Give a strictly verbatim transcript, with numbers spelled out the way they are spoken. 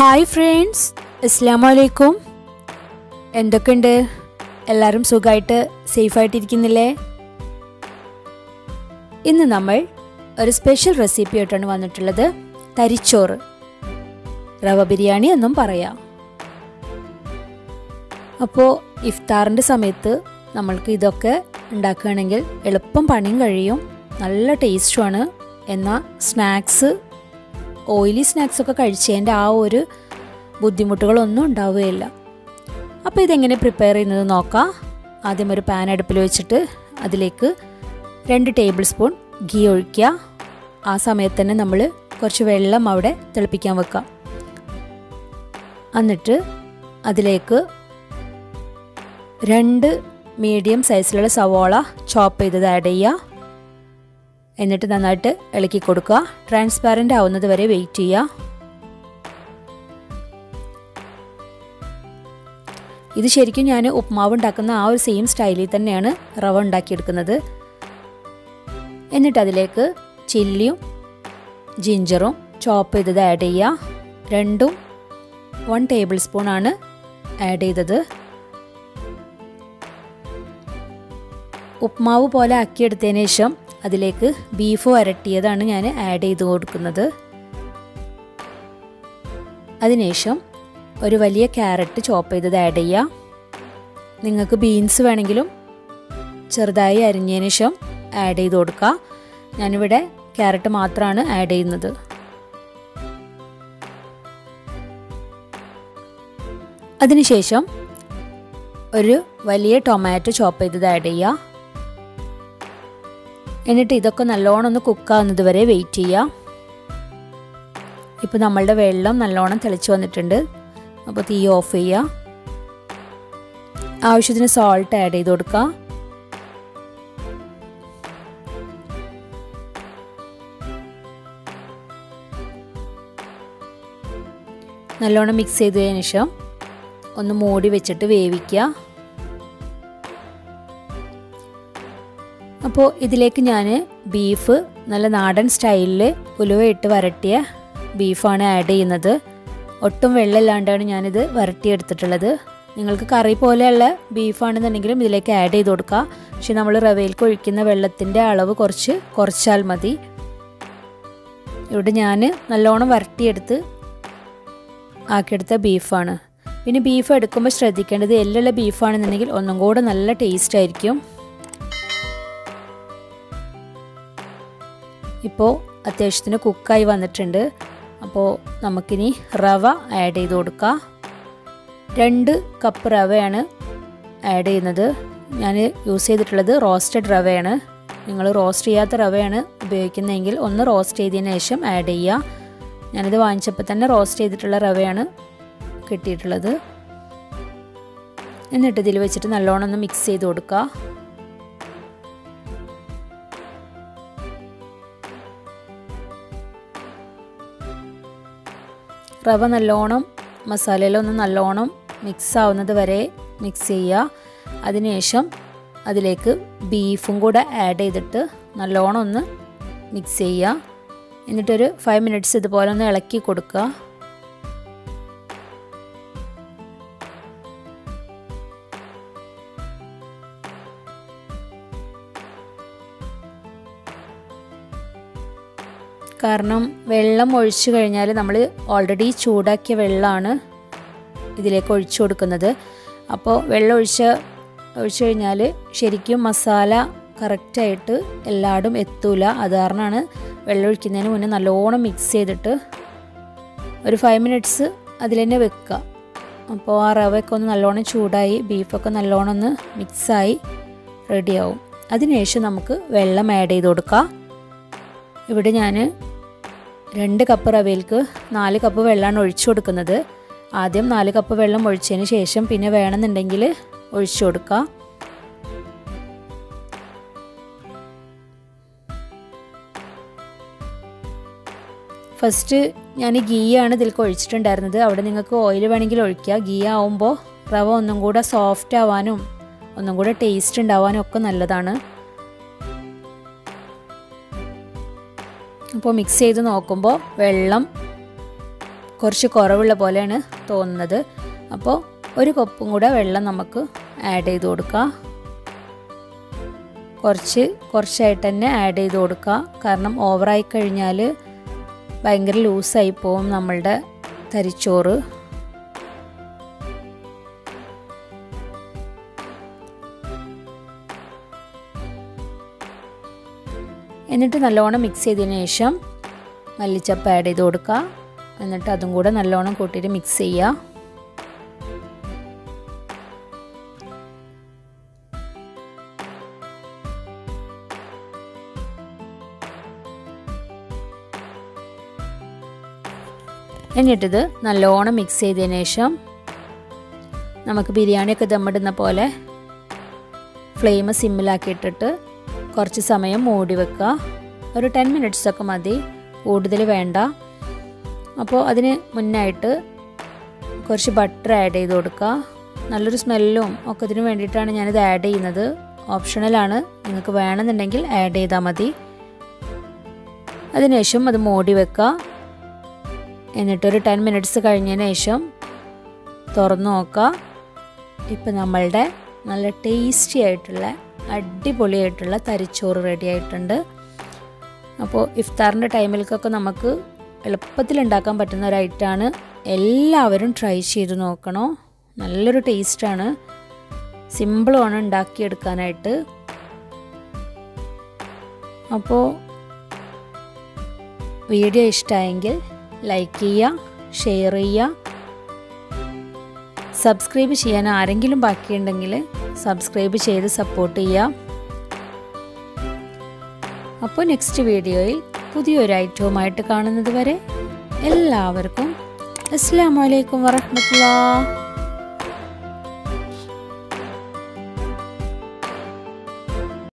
Hi friends, അസ്സലാമു അലൈക്കും. എന്തൊക്കെയുണ്ട്? എല്ലാവരും സുഖമായിട്ട് സേഫായിട്ടിരിക്കുന്നില്ലേ? ഇന്ന് നമ്മൾ ഒരു സ്പെഷ്യൽ റെസിപ്പി ആയിട്ടാണ് വന്നിട്ടുള്ളത്. തരിച്ചോറ്, റവ ബിരിയാണി എന്നും പറയാം. അപ്പോൾ ഇഫ്താറിൻ്റെ സമയത്ത് നമ്മൾക്ക് ഇതൊക്കെ ഉണ്ടാക്കുകയാണെങ്കിൽ എളുപ്പം പണിയും കഴിയും, നല്ല ടേസ്റ്റുമാണ്. എന്നാൽ സ്നാക്സ് ഓയിലി സ്നാക്സൊക്കെ കഴിച്ചതിൻ്റെ ആ ഒരു ബുദ്ധിമുട്ടുകളൊന്നും ഉണ്ടാവുകയില്ല. അപ്പോൾ ഇതെങ്ങനെ പ്രിപ്പയർ ചെയ്യുന്നത് നോക്കാം. ആദ്യം ഒരു പാൻ അടുപ്പിൽ വെച്ചിട്ട് അതിലേക്ക് രണ്ട് ടേബിൾ സ്പൂൺ ഗീ ഒഴിക്കുക. ആ സമയത്ത് തന്നെ നമ്മൾ കുറച്ച് വെള്ളം അവിടെ തിളപ്പിക്കാൻ വെക്കാം. എന്നിട്ട് അതിലേക്ക് രണ്ട് മീഡിയം സൈസിലുള്ള സവോള ചോപ്പ് ചെയ്തത് ആഡ് ചെയ്യുക. എന്നിട്ട് നന്നായിട്ട് ഇളക്കി കൊടുക്കുക. ട്രാൻസ്പാരൻ്റ് ആവുന്നത് വരെ വെയിറ്റ് ചെയ്യുക. ഇത് ശരിക്കും ഞാൻ ഉപ്മാവ് ഉണ്ടാക്കുന്ന ആ ഒരു സെയിം സ്റ്റൈലിൽ തന്നെയാണ് റവ ഉണ്ടാക്കിയെടുക്കുന്നത്. എന്നിട്ട് അതിലേക്ക് ചില്ലിയും ജിഞ്ചറും ചോപ്പ് ചെയ്തത് ആഡ് ചെയ്യുക. രണ്ടും വൺ ടേബിൾ സ്പൂണാണ് ആഡ് ചെയ്തത്. ഉപ്മാവ് പോലെ ആക്കിയെടുത്തതിന് ശേഷം അതിലേക്ക് ബീഫ് വരട്ടിയതാണ് ഞാൻ ആഡ് ചെയ്ത് കൊടുക്കുന്നത്. അതിനുശേഷം ഒരു വലിയ ക്യാരറ്റ് ചോപ്പ് ചെയ്തത് ആഡ് ചെയ്യുക. നിങ്ങൾക്ക് ബീൻസ് വേണമെങ്കിലും ചെറുതായി അരിഞ്ഞതിന് ശേഷം ആഡ് ചെയ്ത് കൊടുക്കുക. ഞാനിവിടെ ക്യാരറ്റ് മാത്രമാണ് ആഡ് ചെയ്യുന്നത്. അതിനുശേഷം ഒരു വലിയ ടൊമാറ്റോ ചോപ്പ് ചെയ്തത് ആഡ് ചെയ്യുക. എന്നിട്ട് ഇതൊക്കെ നല്ലോണം ഒന്ന് കുക്കാവുന്നത് വരെ വെയിറ്റ് ചെയ്യുക. ഇപ്പോൾ നമ്മളുടെ വെള്ളം നല്ലോണം തിളച്ച് വന്നിട്ടുണ്ട്. അപ്പോൾ തീ ഓഫ് ചെയ്യുക. ആവശ്യത്തിന് സോൾട്ട് ആഡ് ചെയ്ത് കൊടുക്കുക. നല്ലോണം മിക്സ് ചെയ്തതിന് ശേഷം ഒന്ന് മൂടി വെച്ചിട്ട് വേവിക്കുക. അപ്പോൾ ഇതിലേക്ക് ഞാൻ ബീഫ് നല്ല നാടൻ സ്റ്റൈലിൽ ഉലുവയിട്ട് വരട്ടിയ ബീഫാണ് ആഡ് ചെയ്യുന്നത്. ഒട്ടും വെള്ളമില്ലാണ്ടാണ് ഞാനിത് വരട്ടിയെടുത്തിട്ടുള്ളത്. നിങ്ങൾക്ക് കറി പോലെയുള്ള ബീഫാണെന്നുണ്ടെങ്കിലും ഇതിലേക്ക് ആഡ് ചെയ്ത് കൊടുക്കുക. പക്ഷെ നമ്മൾ റവയിലേക്ക് ഒഴിക്കുന്ന വെള്ളത്തിൻ്റെ അളവ് കുറച്ച് കുറച്ചാൽ മതി. ഇവിടെ ഞാൻ നല്ലോണം വരട്ടിയെടുത്ത് ആക്കിയെടുത്ത ബീഫാണ്. പിന്നെ ബീഫ് എടുക്കുമ്പോൾ ശ്രദ്ധിക്കേണ്ടത് എല്ലുള്ള ബീഫാണെന്നുണ്ടെങ്കിൽ ഒന്നും കൂടെ നല്ല ടേസ്റ്റ് ആയിരിക്കും. ഇപ്പോൾ അത്യാവശ്യത്തിന് കുക്കായി വന്നിട്ടുണ്ട്. അപ്പോൾ നമുക്കിനി റവ ആഡ് ചെയ്ത് കൊടുക്കാം. രണ്ട് കപ്പ് റവയാണ് ആഡ് ചെയ്യുന്നത്. ഞാൻ യൂസ് ചെയ്തിട്ടുള്ളത് റോസ്റ്റഡ് റവയാണ്. നിങ്ങൾ റോസ്റ്റ് ചെയ്യാത്ത റവയാണ് ഉപയോഗിക്കുന്നതെങ്കിൽ ഒന്ന് റോസ്റ്റ് ചെയ്തതിന് ശേഷം ആഡ് ചെയ്യുക. ഞാനിത് വാങ്ങിച്ചപ്പോൾ തന്നെ റോസ്റ്റ് ചെയ്തിട്ടുള്ള റവയാണ് കിട്ടിയിട്ടുള്ളത്. എന്നിട്ട് ഇതിൽ വെച്ചിട്ട് നല്ലോണം ഒന്ന് മിക്സ് ചെയ്ത് കൊടുക്കുക. റവ നല്ലോണം മസാലയിലൊന്ന് നല്ലോണം മിക്സ് ആവുന്നത് വരെ മിക്സ് ചെയ്യുക. അതിനുശേഷം അതിലേക്ക് ബീഫും കൂടെ ആഡ് ചെയ്തിട്ട് നല്ലോണം ഒന്ന് മിക്സ് ചെയ്യുക. എന്നിട്ടൊരു ഫൈവ് മിനിറ്റ്സ് ഇതുപോലെ ഒന്ന് ഇളക്കി കൊടുക്കുക. കാരണം വെള്ളം ഒഴിച്ചു കഴിഞ്ഞാൽ നമ്മൾ ഓൾറെഡി ചൂടാക്കിയ വെള്ളമാണ് ഇതിലേക്ക് ഒഴിച്ചു കൊടുക്കുന്നത്. അപ്പോൾ വെള്ളം ഒഴിച്ച് ഒഴിച്ചു കഴിഞ്ഞാൽ ശരിക്കും മസാല കറക്റ്റായിട്ട് എല്ലായിടും എത്തൂല. അത് കാരണമാണ് വെള്ളം ഒഴിക്കുന്നതിന് മുന്നേ നല്ലോണം മിക്സ് ചെയ്തിട്ട് ഒരു ഫൈവ് മിനിറ്റ്സ് അതിൽ തന്നെ വെക്കുക. അപ്പോൾ ആ റവയൊക്കെ ഒന്ന് നല്ലോണം ചൂടായി ബീഫൊക്കെ നല്ലോണം ഒന്ന് മിക്സായി റെഡിയാവും. അതിനുശേഷം നമുക്ക് വെള്ളം ആഡ് ചെയ്ത് കൊടുക്കാം. ഇവിടെ ഞാൻ രണ്ട് കപ്പ് റവയിലേക്ക് നാല് കപ്പ് വെള്ളമാണ് ഒഴിച്ചു കൊടുക്കുന്നത്. ആദ്യം നാല് കപ്പ് വെള്ളം ഒഴിച്ചതിന് ശേഷം പിന്നെ വേണമെന്നുണ്ടെങ്കിൽ ഒഴിച്ചു കൊടുക്കുക. ഫസ്റ്റ് ഞാൻ ഗീ ആണ് ഇതിലേക്ക് ഒഴിച്ചിട്ടുണ്ടായിരുന്നത്. അവിടെ നിങ്ങൾക്ക് ഓയിൽ വേണമെങ്കിൽ ഒഴിക്കുക. ഗീ ആവുമ്പോൾ റവ ഒന്നും കൂടെ സോഫ്റ്റ് ആവാനും ഒന്നും കൂടെ ടേസ്റ്റ് ഉണ്ടാവാനും ഒക്കെ നല്ലതാണ്. അപ്പോൾ മിക്സ് ചെയ്ത് നോക്കുമ്പോൾ വെള്ളം കുറച്ച് കുറവുള്ള പോലെയാണ് തോന്നുന്നത്. അപ്പോൾ ഒരു കപ്പും കൂടെ വെള്ളം നമുക്ക് ആഡ് ചെയ്ത് കൊടുക്കാം. കുറച്ച് കുറച്ചായിട്ട് തന്നെ ആഡ് ചെയ്ത് കൊടുക്കുക. കാരണം ഓവറായി കഴിഞ്ഞാൽ ഭയങ്കര ലൂസായി പോവും നമ്മളുടെ തരിച്ചോറ്. എന്നിട്ട് നല്ലോണം മിക്സ് ചെയ്തതിന് ശേഷം മല്ലിച്ചപ്പ് ആഡ് ചെയ്ത് കൊടുക്കുക. എന്നിട്ട് അതും കൂടെ നല്ലോണം കൂട്ടിയിട്ട് മിക്സ് ചെയ്യുക. എന്നിട്ടിത് നല്ലോണം മിക്സ് ചെയ്തതിന് ശേഷം നമുക്ക് ബിരിയാണിയൊക്കെ ദമ്മിടുന്ന പോലെ ഫ്ലെയിം സിമ്മിലാക്കിയിട്ടിട്ട് കുറച്ച് സമയം മൂടി വെക്കുക. ഒരു ടെൻ മിനിറ്റ്സൊക്കെ മതി, കൂടുതൽ വേണ്ട. അപ്പോൾ അതിന് മുന്നായിട്ട് കുറച്ച് ബട്ടർ ആഡ് ചെയ്ത് കൊടുക്കുക. നല്ലൊരു സ്മെല്ലും ഒക്കെ ഇതിന് വേണ്ടിയിട്ടാണ് ഞാനിത് ആഡ് ചെയ്യുന്നത്. ഓപ്ഷണലാണ്, നിങ്ങൾക്ക് വേണമെന്നുണ്ടെങ്കിൽ ആഡ് ചെയ്താൽ മതി. അതിനുശേഷം അത് മൂടി വെക്കുക. എന്നിട്ടൊരു ടെൻ മിനിറ്റ്സ് കഴിഞ്ഞതിന് ശേഷം തുറന്നു നോക്കുക. ഇപ്പം നമ്മളുടെ നല്ല ടേസ്റ്റി ആയിട്ടുള്ള അടിപൊളിയായിട്ടുള്ള തരിച്ചോറ് റെഡി ആയിട്ടുണ്ട്. അപ്പോൾ ഇഫ്താറിൻ്റെ ടൈമിലേക്കൊക്കെ നമുക്ക് എളുപ്പത്തിൽ ഉണ്ടാക്കാൻ പറ്റുന്ന ഒരു ഐറ്റമാണ്. എല്ലാവരും ട്രൈ ചെയ്ത് നോക്കണോ. നല്ലൊരു ടേസ്റ്റാണ്, സിമ്പിളുമാണ് ഉണ്ടാക്കിയെടുക്കാനായിട്ട്. അപ്പോൾ വീഡിയോ ഇഷ്ടമായെങ്കിൽ ലൈക്ക് ചെയ്യുക, ഷെയർ ചെയ്യുക. സബ്സ്ക്രൈബ് ചെയ്യാൻ ആരെങ്കിലും ബാക്കിയുണ്ടെങ്കിൽ സബ്സ്ക്രൈബ് ചെയ്ത് സപ്പോർട്ട് ചെയ്യുക. അപ്പോൾ നെക്സ്റ്റ് വീഡിയോയിൽ പുതിയൊരു ഐറ്റവുമായിട്ട് കാണുന്നത് വരെ എല്ലാവർക്കും അസ്സലാമു അലൈക്കും വറഹ്മത്തുള്ളാഹി.